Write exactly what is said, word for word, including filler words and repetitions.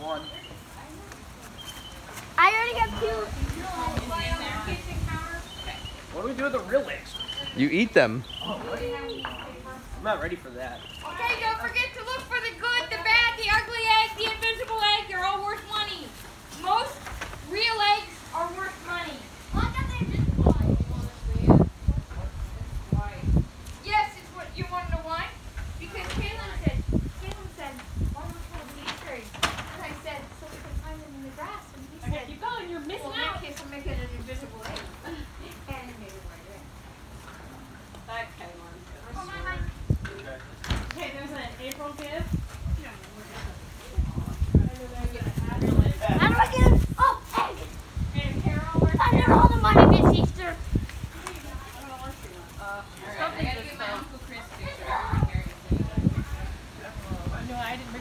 One. I already have two. What do we do with the real eggs? You eat them. Oh, what? I'm not ready for that.